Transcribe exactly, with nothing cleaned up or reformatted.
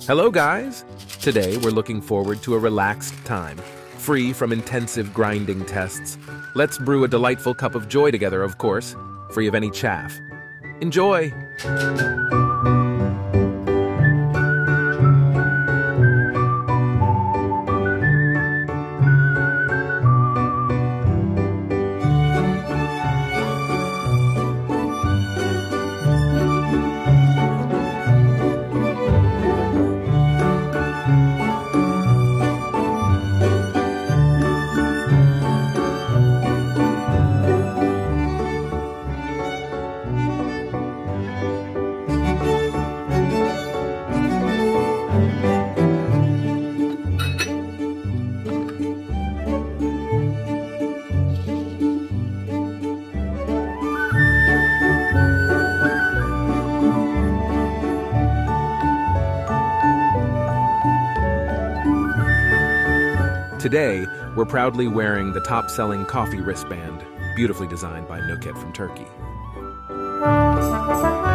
Hello guys! Today we're looking forward to a relaxed time, free from intensive grinding tests. Let's brew a delightful cup of joy together, of course, free of any chaff. Enjoy! Today, we're proudly wearing the top-selling coffee wristband, beautifully designed by Nooket from Turkey.